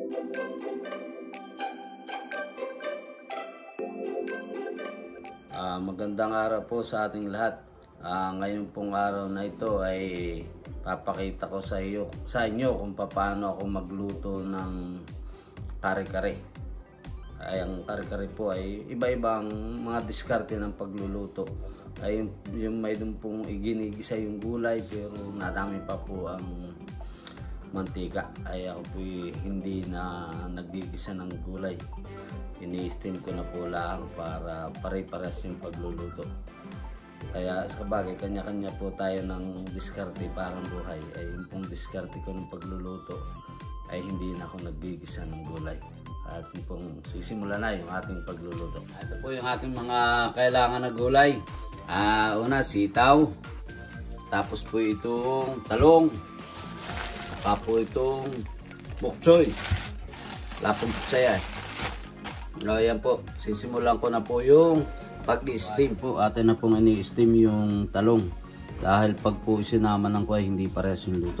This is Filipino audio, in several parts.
Magandang araw po sa ating lahat. Ngayon pong araw na ito ay papakita ko sa inyo kung paano ako magluto ng kare-kare. Ang kare-kare po ay iba-ibang mga diskarte ng pagluluto. Ay yung may dun pong iginigisa yung gulay pero nadami pa po ang mantika. Ay ako po hindi na naggigisa ng gulay. Ini-steam ko na po lang para pare-pares yung pagluluto. Kaya sa bagay, kanya-kanya po tayo ng diskarte parang buhay. Ay yung pong diskarte ko ng pagluluto ay hindi na ako naggigisa ng gulay. At yung pong sisimula na yung ating pagluluto. Ito po yung ating mga kailangan na gulay. Una, sitaw. Tapos po itong talong. Saka po itong bok choy. Lapong pitsaya. Ayan po, sisimulan ko na po yung pag-steam po. Atin na pong ini-steam yung talong. Dahil pag po sinama ng kuhay, hindi parehas yung luto.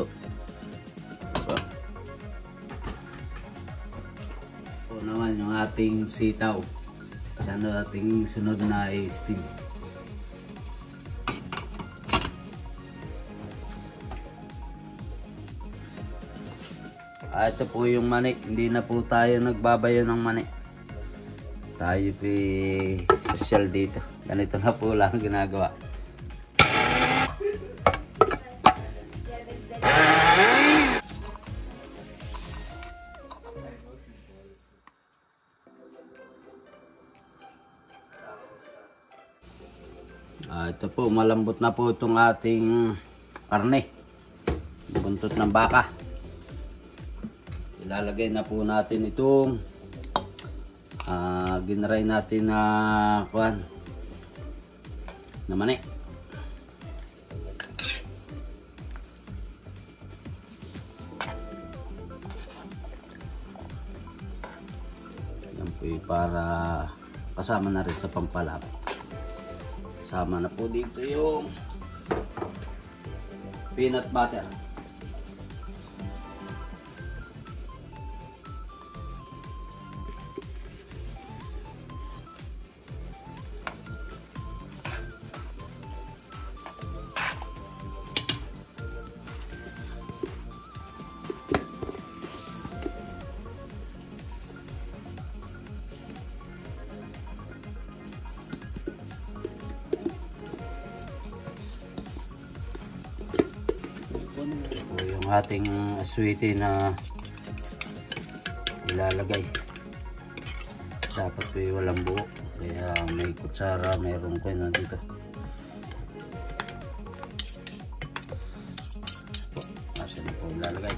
Po naman yung ating sitaw. Siya na ating sunod na i-steam. Ito po yung manik. Hindi na po tayo nagbabayo ng manik. Tayo po social dito. Ganito na po lang ginagawa. Ito po, malambot na po itong ating karne. Buntot ng baka. Ilalagay na po natin itong ginaray natin na kuan na mani. Yan po para kasama na rin sa pampalapot. Kasama na po dito yung peanut butter. Yung ating sweetie na ilalagay dapat po walang buo, kaya may kutsara, mayroon ko na dito. Nasa na po ilalagay.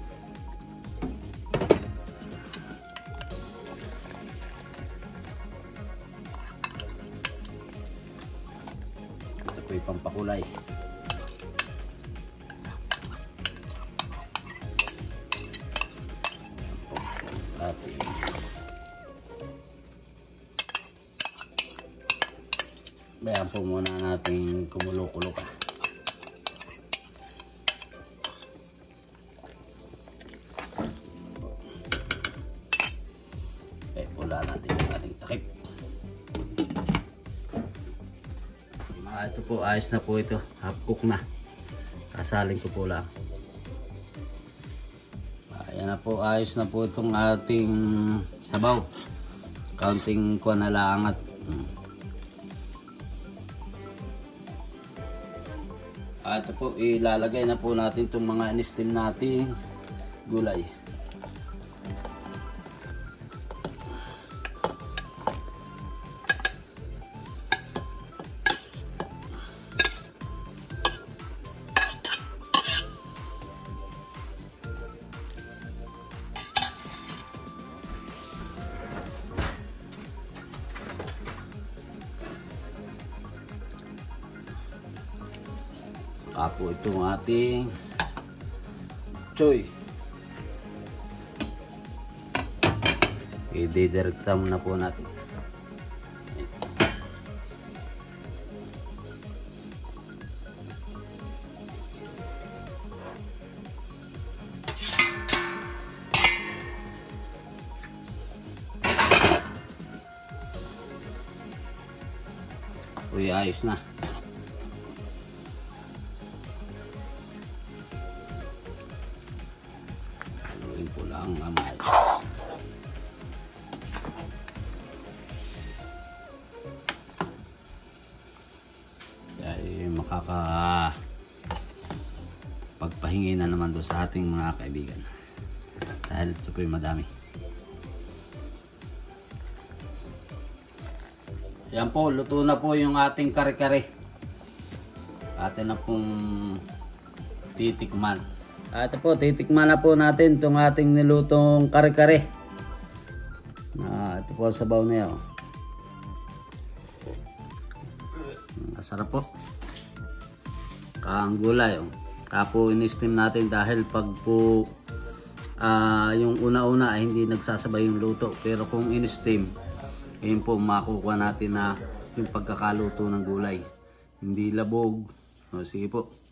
Ito po yung pampakulay. Bayan po muna natin kumulo-kulo pa. Pula natin yung ating takip. Ito po, ayos na po ito. Half cook na. Kasaling ko po lang. Ayan na po, ayos na po itong ating sabaw. Counting ko na lang at ito po, ilalagay na po natin itong mga in-steam nating gulay. Po itong ating choy. I-didirekta muna po natin. po ayos na. Haluin po lang ang mais. Kaya pagpahingi na naman doon sa ating mga kaibigan. Dahil ito po yung madami. Yan po, luto na po yung ating kare-kare. Atin na pong titikman. Ito po, titikman na po natin itong ating nilutong kare-kare. Ito po ang sabaw niya. Masarap po. Kaang gulay. Kapo in-steam natin dahil pag po yung una-una ay hindi nagsasabay yung luto. Pero kung in-steam, yun po makukuha natin na yung pagkakaluto ng gulay. Hindi labog. O, sige po.